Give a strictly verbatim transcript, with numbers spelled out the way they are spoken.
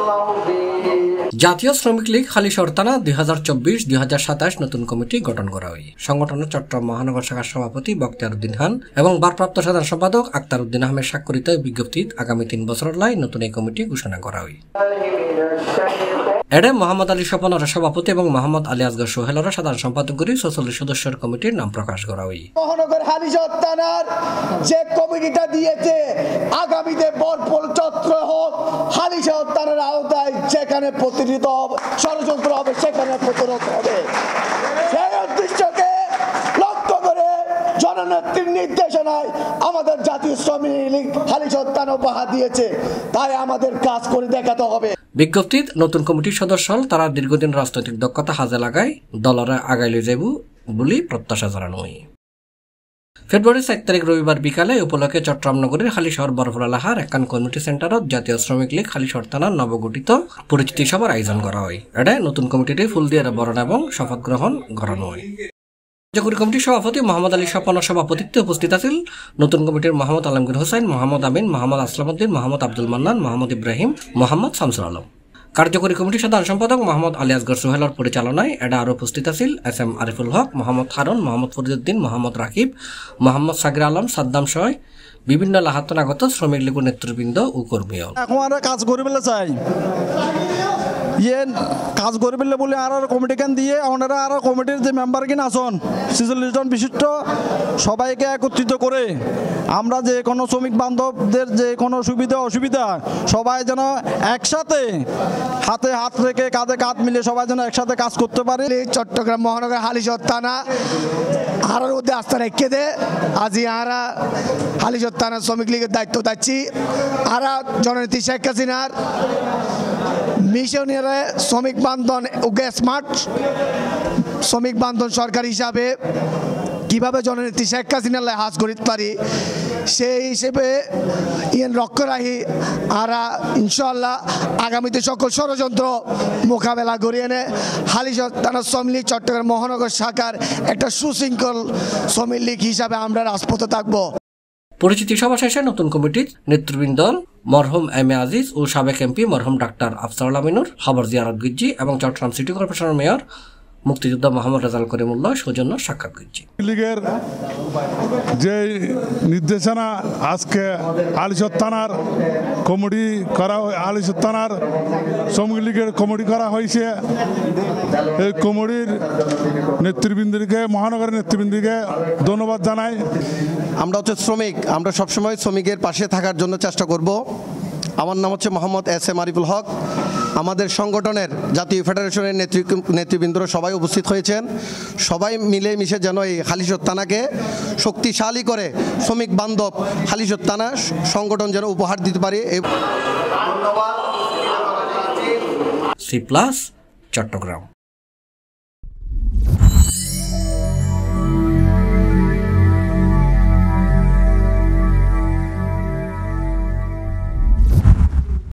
জাতীয় শ্রমিক লীগ হালিশহর-থানা দুই হাজার চব্বিশ দুই হাজার সাতাশ নতুন কমিটি গঠন করা হয়। সংগঠনের চট্টগ্রাম মহানগর শাখার সভাপতি বখতিয়ার উদ্দিন খান এবং ভারপ্রাপ্ত সাধারণ সম্পাদক আক্তার উদ্দিন আহমেদ স্বাক্ষরিত বিজ্ঞপ্তিত আগামী তিন বছর লাই নতুন এই কমিটি ঘোষণা করা হয়। এডে মোহাম্মদ আলী স্বপনের সভাপতি এবং মোহাম্মদ আলী আসগর সোহেলের সাধারণ সম্পাদক করে ছচল্লিশ সদস্যের কমিটির নাম প্রকাশ করা হয়। মহানগর হালিশহর থানার যে কমিটিটা দিয়েছে আগামীতে বরপল চত্র হোক হালিশহর থানার আওতায় যেখানে প্রতিনিধিত্ব হবে ষড়যন্ত্র হবে সেখানে প্রতিরোধ হবে। সেই উদ্দেশ্যকে লক্ষ্য করে জননেত্রীর নির্দেশনায় আমাদের জাতীয় শ্রমিক লীগ হালিশহর থানা উপহার দিয়েছে, তাই আমাদের কাজ করে দেখাতে হবে। বিজ্ঞপ্তিত নতুন কমিটির সদস্য হল তারা দীর্ঘদিন রাজনৈতিক দক্ষতা হাজে লাগায় দলরে আগাই লৈ যাব বলে প্রত্যাশা জানানো হয়। ফেব্রুয়ারি চার তারিখ রবিবার বিকালে উপলক্ষে চট্টগ্রাম নগরীর হালিশহর বরফুলালাহার একান কমিউনিটি সেন্টারত জাতীয় শ্রমিক লীগ হালিশহর থানার নবগঠিত পরিচিতি সভার আয়োজন করা হয়। এটা নতুন কমিটিটি ফুল দিয়ে বরণ এবং শপথ গ্রহণ করানো হয়। কার্যকরী কমিটির সভাপতি মোহাম্মদ আলী স্বপনের সভাপতিত্বে উপস্থিত আছেন নতুন কমিটির মোহাম্মদ আলমগীর হোসেন, মোহাম্মদ আমিন, মোহাম্মদ আসলাম উদ্দিন, মোহাম্মদ আব্দুল মান্নান, মোহাম্মদ ইব্রাহিম, মোহাম্মদ শামসুল আলম। কার্যকরী কমিটির সাধারণ সম্পাদক মোহাম্মদ আলী আসগর সোহেলের পরিচালনায় এটা আরও উপস্থিত আছেন এস এম আরিফুল হক, মোহাম্মদ হারুন, মোহাম্মদ ফরিদুদ্দিন, মোহাম্মদ রাকিব, মোহাম্মদ সাগির আলম, সাদ্দাম সহ বিভিন্ন লাহাতনাগত শ্রমিক লীগের নেতৃবৃন্দ ও কর্মী। এখন কাজ করে ফেলে চাই ইয়ে কাজ করে ফেললে বলে আর কমিটি কেন দিয়ে ওনারা আর কমিটির যে মেম্বার কিনা আসন ছেচল্লিশ জন বিশিষ্ট সবাইকে একত্রিত করে আমরা যে কোনো শ্রমিক বান্ধবদের যে কোনো সুবিধা অসুবিধা সবাই যেন একসাথে হাতে হাত রেখে কাঁধে কাঁধ মিলে সবাই যেন একসাথে কাজ করতে পারে। চট্টগ্রাম মহানগর হালিশহর থানা আর মধ্যে আস্থা রেখে দে আজি আরা হালিশহর থানা শ্রমিক লীগের দায়িত্ব দিচ্ছি। আরা জননেত্রী শেখ হাসিনার মিশনের শ্রমিক বান্ধন ওকে স্মার্ট শ্রমিক বান্ধন সরকার হিসাবে কিভাবে জননেত্রী শেখ হাসিনার হাজ করিতে পারি সেই হিসেবে ইয়েন রক্ষ রাখি আরা ইনশাল্লাহ আগামীতে সকল ষড়যন্ত্র মোকাবেলা করিয়ে এনে হালিশহর থানা শ্রমিক লীগ চট্টগ্রাম মহানগর শাখার একটা সুশৃঙ্খল শ্রমিক লীগ হিসাবে আমরা রাজপথে থাকবো। পরিচিতি সভা শেষে নতুন কমিটির নেতৃবৃন্দ মরহুম এম এ আজিজ ও সাবেক এমপি মরহুম ডাক্তার আফসারুল আমিনুর, খবর জিয়ারত গিজ্জি এবং চট্টগ্রাম সিটি কর্পোরেশনের মেয়র মুক্তিযোদ্ধা মোহাম্মদ রেজাল করিমুল্লাহ সৌজন্য সাক্ষাৎ করছি। লীগের যে নির্দেশনা আজকে হালিশহর থানার কমিটি করা হালিশহর থানার শ্রমিক লীগের কমিটি করা হয়েছে, এই কমিটির নেতৃবৃন্দকে মহানগরের নেতৃবৃন্দকে ধন্যবাদ জানাই। আমরা হচ্ছে শ্রমিক, আমরা সবসময় শ্রমিকের পাশে থাকার জন্য চেষ্টা করব। আমার নাম হচ্ছে মোহাম্মদ এস এম আরিফুল হক। আমাদের সংগঠনের জাতীয় ফেডারেশনের নেতৃবৃন্দরা সবাই উপস্থিত হয়েছেন। সবাই মিলে মিশে যেন এই হালিশহর থানাকে শক্তিশালী করে শ্রমিক বান্ধব হালিশহর থানা সংগঠন যেন উপহার দিতে পারে। C plus Chittagong.